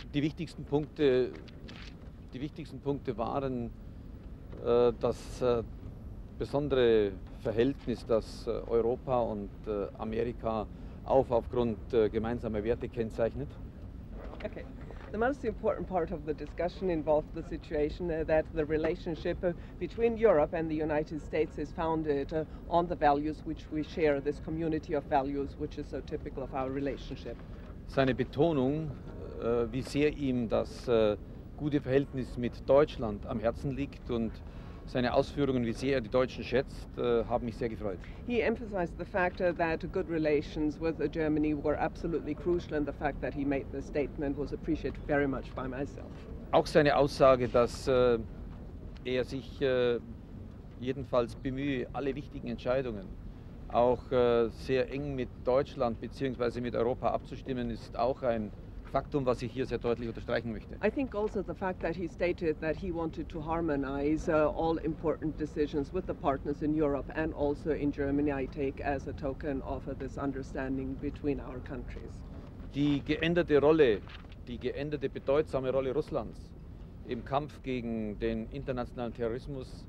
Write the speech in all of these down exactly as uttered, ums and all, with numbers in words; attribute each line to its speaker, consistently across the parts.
Speaker 1: Die wichtigsten Punkte, die wichtigsten Punkte waren äh, das äh, besondere Verhältnis, das äh, Europa und äh, Amerika auch aufgrund äh, gemeinsamer Werte kennzeichnet.
Speaker 2: Okay. The most important part of the discussion involved the situation uh, that the relationship uh, between Europe and the United States is founded uh, on the values which we share, this community of values which is so typical of our relationship.
Speaker 1: Seine Betonung, äh, wie sehr ihm das äh, gute Verhältnis mit Deutschland am Herzen liegt und seine Ausführungen, wie sehr er die Deutschen schätzt, äh, haben mich sehr gefreut.
Speaker 2: He emphasized the fact uh, that good relations with uh, Germany were absolutely crucial, and the fact that he made the statement was appreciated very much by myself.
Speaker 1: Auch seine Aussage, dass äh, er sich äh, jedenfalls bemühe, alle wichtigen Entscheidungen auch äh, sehr eng mit Deutschland bzw. mit Europa abzustimmen, ist auch ein Faktum, was ich hier sehr deutlich unterstreichen möchte.
Speaker 2: I think also the fact that he stated that he wanted to harmonize uh, all important decisions with the partners in Europe and also in Germany, I take as a token of uh, this understanding between our countries.
Speaker 1: Die geänderte Rolle, die geänderte bedeutsame Rolle Russlands im Kampf gegen den internationalen Terrorismus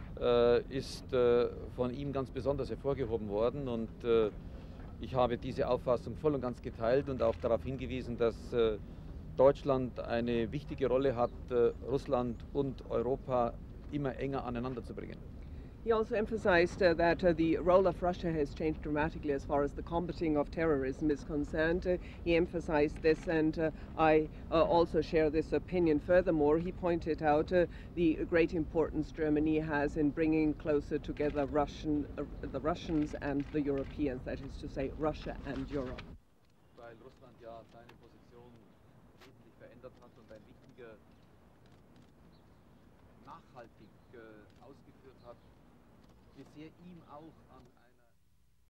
Speaker 1: äh, ist äh, von ihm ganz besonders hervorgehoben worden, und äh, ich habe diese Auffassung voll und ganz geteilt und auch darauf hingewiesen, dass äh, Deutschland eine wichtige Rolle hat, äh, Russland und Europa immer enger aneinander zu bringen.
Speaker 2: He also emphasized uh, that uh, the role of Russia has changed dramatically as far as the combating of terrorism is concerned. Uh, he emphasized this, and uh, I uh, also share this opinion. Furthermore, he pointed out uh, the great importance Germany has in bringing closer together Russian, uh, the Russians and the Europeans, that is to say, Russia and Europe.
Speaker 1: Weil Russland ja seine Position wesentlich verändert hat und ein wichtiger, nachhaltig äh, ausgeführt hat, wie sehr ihm auch an